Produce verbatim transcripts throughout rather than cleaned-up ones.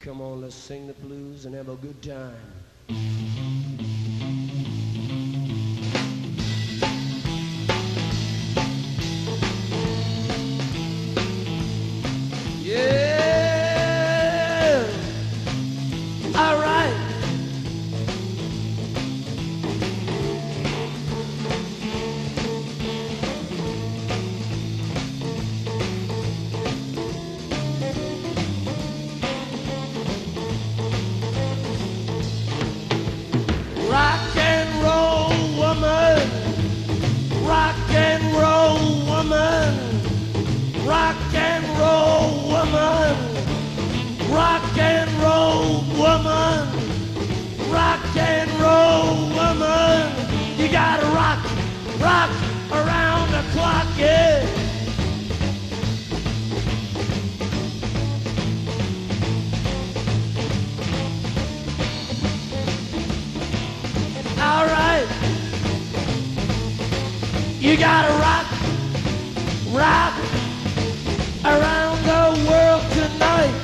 Come on, let's sing the blues and have a good time. Yeah, all right. Rock and roll woman, rock and roll woman, rock and roll woman, rock and roll woman, rock and roll woman. You gotta rock, rock around the clock, yeah. All right, you gotta rock, rock around the world tonight.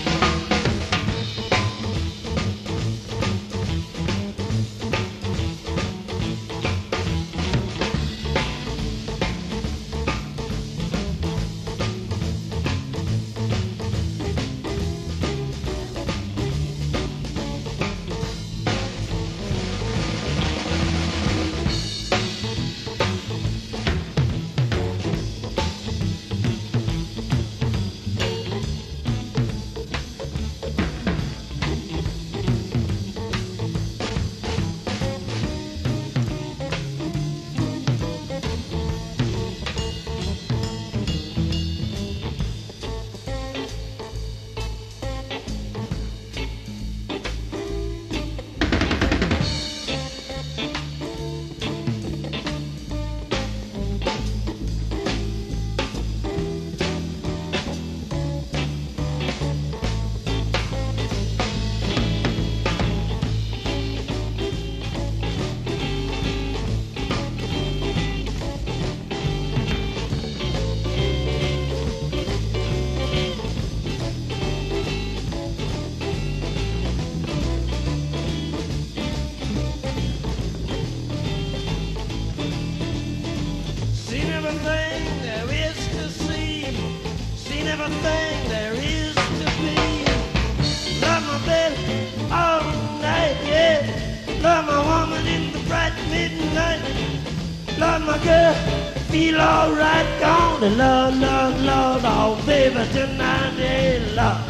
Seen everything there is to see, seen everything there is to be. Love my baby all night, yeah. Love my woman in the bright midnight. Love my girl, feel alright, gonna love, love, love, oh baby tonight, yeah, love.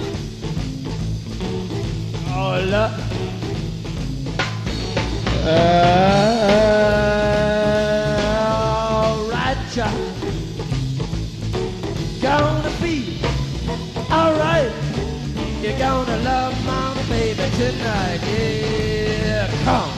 Oh, love. Uh, Gonna be alright. You're gonna love my baby tonight. Yeah, come.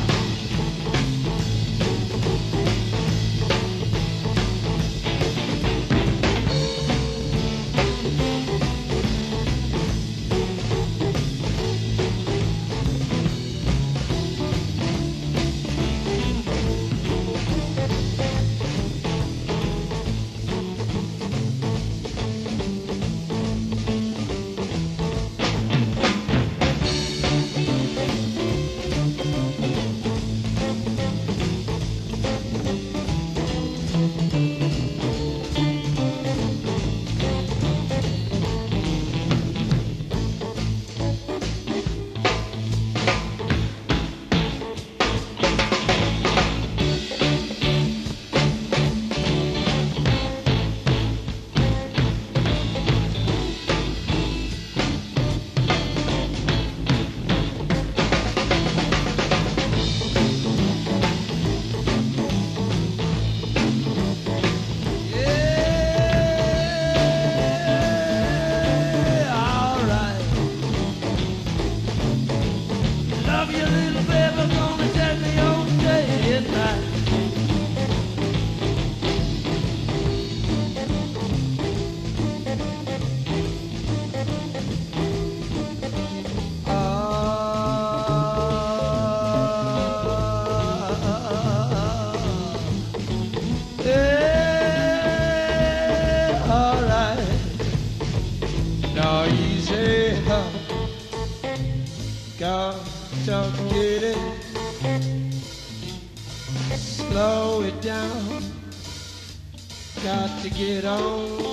got to get it, slow it down, got to get on